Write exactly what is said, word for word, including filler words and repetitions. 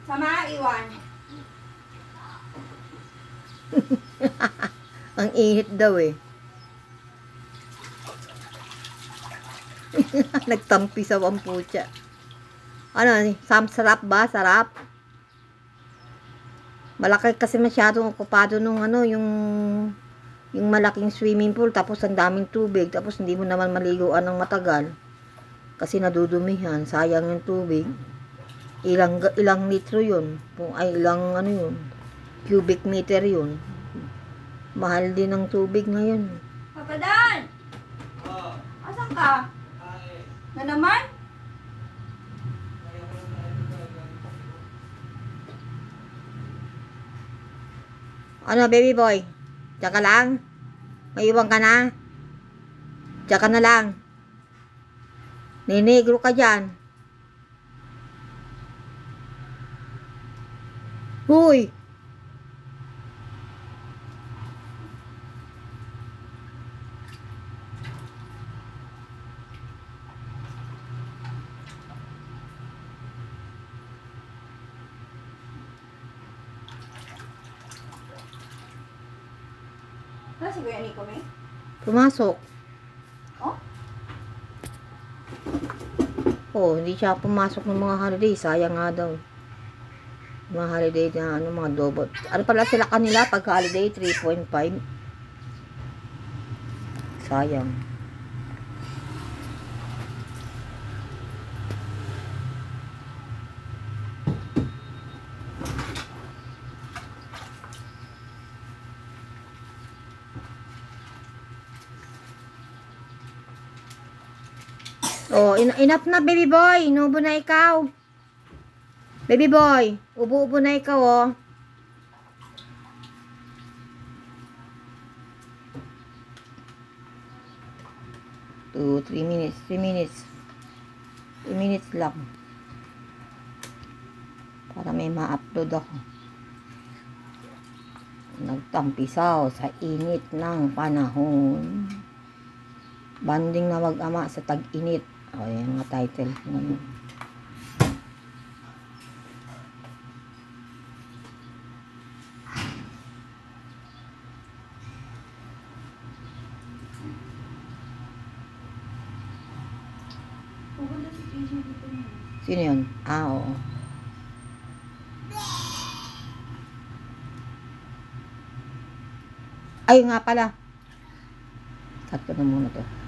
Sama, iwan. Ang init daw eh. Nagtampisaw ang putya. Ano, Sam, sarap ba? Sarap? Malaki kasi masyadong okupado nung ano, yung yung malaking swimming pool, tapos ang daming tubig, tapos hindi mo naman maliguan ng matagal. Kasi nadudumihan, sayang yung tubig. Ilang ilang litro yun. Kung ay ilang ano yun, cubic meter yun. Mahal din ang tubig ngayon. Papa Dan! Oh. Asan ka? Ay. Na naman? Ano, baby boy? Diyan ka lang? May iwan ka na? Diyan ka na lang. Ninigro ka dyan. Huy! Ano si Kuya Nico, may? Pumasok. Oh? Oh, hindi siya pumasok ng mga holiday. Sayang nga daw. Mga holiday na ano, mga dobot. Ano pala sila kanila pag holiday? three point five. Sayang. Oh, in enough na, baby boy. Inubo na ikaw. Baby boy, ubo-ubo na ikaw, oh. Two, three minutes, three minutes. Three minutes lang. Para may ma-upload ako. Nagtampisaw sa init ng panahon. Banding na mag-ama sa tag-init. O, yan nga title. Ngayon. Sino yun? Ah, oo. Ay, nga pala. Cut ko na muna to.